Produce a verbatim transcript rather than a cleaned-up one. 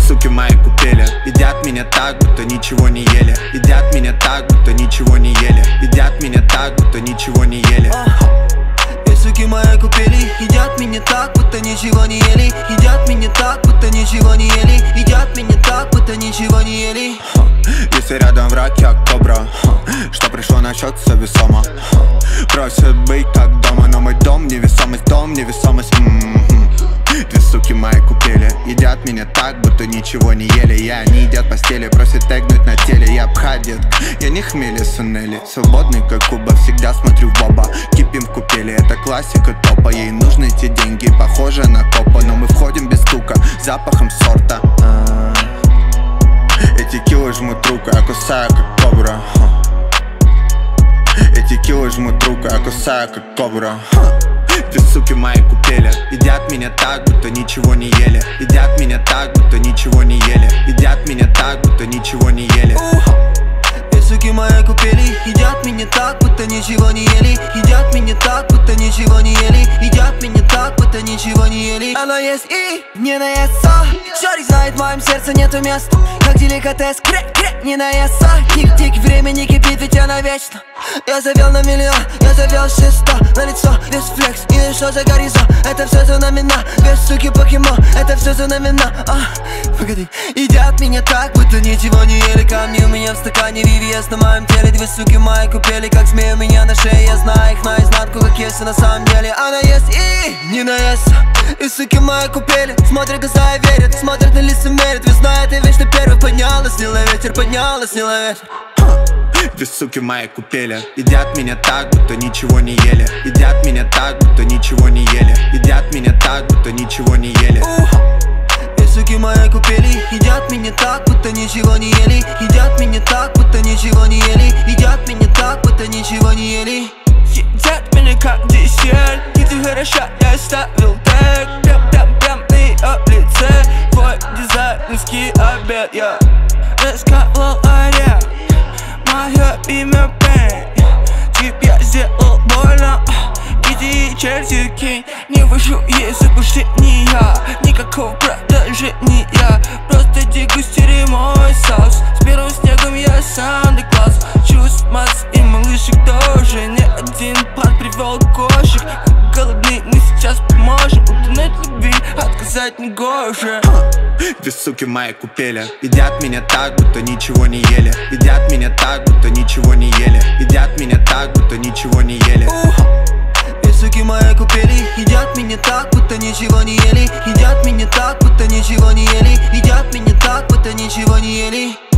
суки мои купели едят меня так, будто ничего не ели. Едят меня так, будто ничего не ели. Едят меня так, будто ничего не ели. Две суки мои купели едят меня так, будто ничего не ели. Едят меня так, будто ничего не ели. Едят меня так, будто ничего не ели. Если рядом враг, я кобра, что пришло на счет, все весомо. Просят быть как дома, но мой дом невесомость, дом невесомость. М-м-м. Две суки мои купели едят меня так, будто ничего не ели. Я не едят постели, просят тегнуть на теле. Я обходит, я не хмели сунели. Свободный как Куба, всегда смотрю в оба. Кипим в купели, это классика топа. Ей нужны эти деньги, похоже на копа. Но мы входим без стука, запахом сорта. Эти киллы жмут руку, я кусаю как кобра. Эти киллы жмут руку, я кусаю как кобра. Две суки мои купели едят меня так, будто ничего не ели. Едят меня так, будто ничего не ели. Едят меня так, будто ничего не ели. Две суки мои купели едят меня так, будто ничего не ели. Едят меня так, будто ничего не ели. Едят меня так, будто ничего не ели. Она есть и не наестся. Шорик знает, в моем сердце нету места. Как деликатес, крек-крек, не наестся. Тик-тик, время не кипит, ведь она вечно. Я завел на миллион, я завел шестьсот. На лицо весь флекс, и что за горизонт. Это все за намена, две суки покемон. Это все за намена, а, погоди. Едят меня так, будто ничего не ели. Камни у меня в стакане, Вивиес на моем теле. Две суки мои купели, как змеи у меня на шее. Я знаю их наизнанку, как если на самом деле. Она есть и не наестся. И суки мои купели смотрят глаза и верят. Смотрят на лица, мерят. Весна это вечно первый. Поднялась, снила ветер, поднялась, снила ветер. Две суки мои купели едят меня так, будто ничего не ели. Едят меня так, будто ничего не ели. Едят меня так, будто ничего не ели. Две суки мои купели едят меня так, будто ничего не ели. Едят меня так, будто ничего не ели. Едят меня так, будто ничего не ели. Едят меня как десерт. И ты хороша, я оставил тег. Прям, прям, прям на ее лице. Твой дизайнерский обед. Я расколол орех. Мое имя Пейн. Тип я сделал больно. Иди черти кинь. Не вышу язык, больше не я. Никакого продолжения. Просто дегустируй мой соус. С первым снегом я самый класс. Чувств масс и малышек тоже. Не один пар привел кошек. Голодны, мы сейчас поможем. Утонуть любви, отказать не гоже. Две суки мои купели едят меня так, будто ничего не ели. Едят меня так, будто ничего не ели. Едят меня так, будто ничего не ели. Две суки мои купели едят меня так, будто ничего не ели. Едят меня так, будто ничего не ели. Едят меня так, будто ничего не ели.